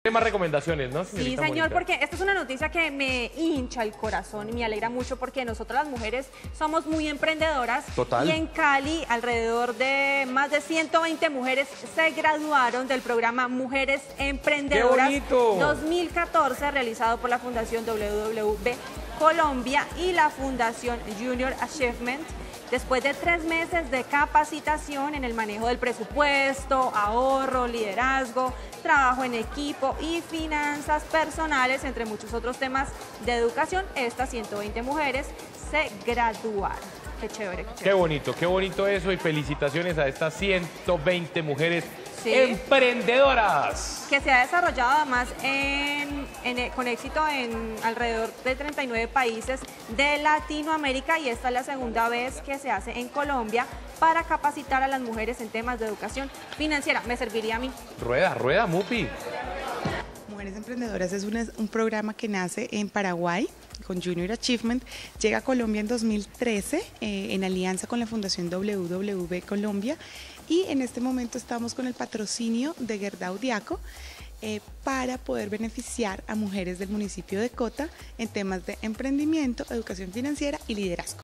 Más recomendaciones, ¿no, Sí, señorita señor, Mónica? porque esta es una noticia que me hincha el corazón y me alegra mucho porque nosotras las mujeres somos muy emprendedoras. Total. Y en Cali, alrededor de más de 120 mujeres se graduaron del programa Mujeres Emprendedoras ¡Qué bonito! 2014, realizado por la Fundación WWB Colombia y la Fundación Junior Achievement. Después de 3 meses de capacitación en el manejo del presupuesto, ahorro, liderazgo, trabajo en equipo y finanzas personales, entre muchos otros temas de educación, estas 120 mujeres se graduaron. Qué chévere, qué chévere. Qué bonito eso y felicitaciones a estas 120 mujeres Sí. emprendedoras. Que se ha desarrollado además con éxito en alrededor de 39 países de Latinoamérica, y esta es la segunda vez que se hace en Colombia para capacitar a las mujeres en temas de educación financiera. Me serviría a mí. Rueda, Mupi. Mujeres Emprendedoras es un programa que nace en Paraguay con Junior Achievement, llega a Colombia en 2013 en alianza con la Fundación WWB Colombia, y en este momento estamos con el patrocinio de Gerdau Diaco para poder beneficiar a mujeres del municipio de Cota en temas de emprendimiento, educación financiera y liderazgo.